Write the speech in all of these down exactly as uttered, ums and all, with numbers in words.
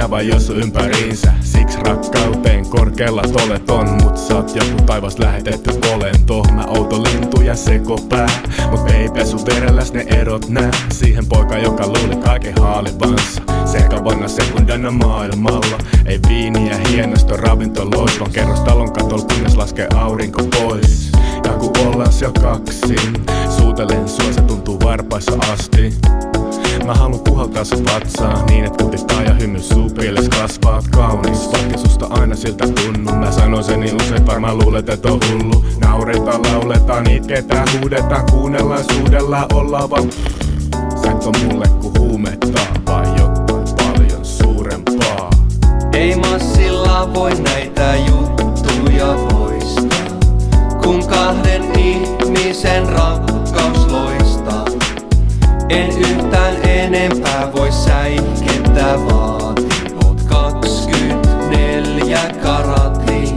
minä vai jos ympäriinsä. Siksi rakkauteen korkealla tolet on, mut sä oot joku taivas lähetetty olento. Mä outo lintu ja sekopää, mut ei pesu verelläs ne erot nää. Siihen poika, joka luuli kaiken haalivansa, sekavana sekundana maailmalla. Ei viiniä hienosta ravintolois, vaan kerrostalon katol kunnes laskee aurinko pois. Ja kun ollaan jo kaksin, suutelen sua, se tuntuu varpaissa asti. Mä haluun puhaltaa sun vatsaa niin, et kutittaa ja hymy suu pieles kasvaat kaunis. Vaikka susta aina siltä tunnu, mä sanoin sen niin usein, varmaan luulet et on hullu. Nauretaan, lauletaan, itketään, huudetaan, kuunnellaan, suudellaan, ollaan vaan. Sä et on mulle ku huumettaa, vai jotain paljon suurempaa. Ei massilla voi näitä juttuja poistaa, kun kahden ihmisen rakkaus loistaa. En yhtään enempää voi säikettää, vaati oot kaksikymmentäneljä karatia.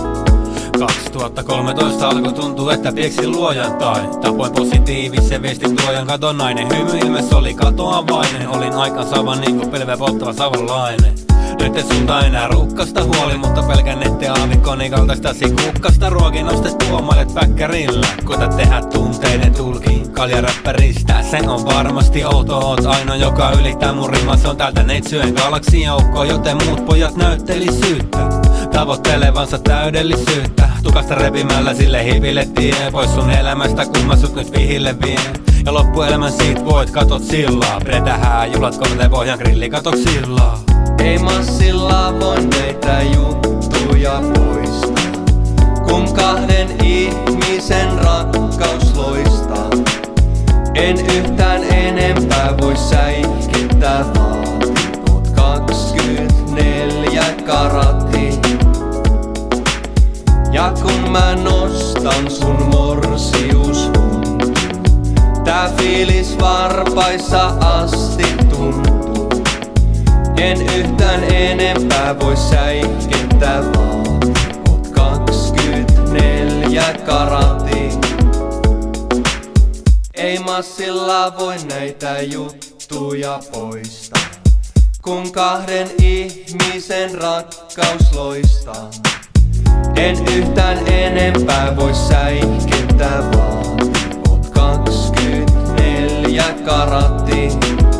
kaksituhattakolmetoista alkoi tuntua, että pieksi luojan tai tapoin positiivisen viestin tuojan katonainen. Hymy ilmes oli katoavainen, olin aikansaavan niinku pelveä polttava samanlainen. Nyt et sulta enää rukkasta huoli, mutta pelkän ette aavikoni kaltaistasi kukkasta. Ruokin ostet tuomalet päkkärillä, koetat tehdä tunteiden tulkin kaljaräppäristä. Se on varmasti outo, oot ainoa joka ylittää mun rima. Se on täältä neitsyön galaksin joukko, joten muut pojat näyttelisyyttä, tavoittelevansa täydellisyyttä. Tukasta repimällä sille hiville tie pois sun elämästä, kun mä sut nyt vihille vien. Ja loppuelämän siitä voit katot sillaa, predähää juhlat korteen pohjan grilli katot sillaa. Ei massilla voi näitä juttuja poistaa, kun kahden ihmisen rakkaus loistaa. En yhtään enempää voi säikettää, vaati oot kaksikymmentäneljä karatia. Ja kun mä nostan sun morsiushuntu, tää fiilis varpaissa asti tuntuu. En yhtään enempää voi säikettää, vaan oot kaksikymmentäneljä karatia. Ei massilla voi näitä juttuja poistaa, kun kahden ihmisen rakkaus loistaa. En yhtään enempää voi säikettää, vaan oot kaksikymmentäneljä karatia.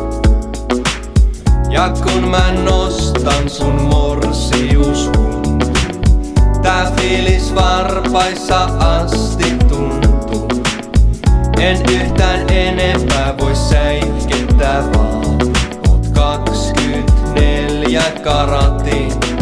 Ja kun mä nostan sun morsiushuntu, tää fiilis varpaissa asti tuntuu. En yhtään enempää voi säikettää, vaan oot kaksikymmentäneljä karatia.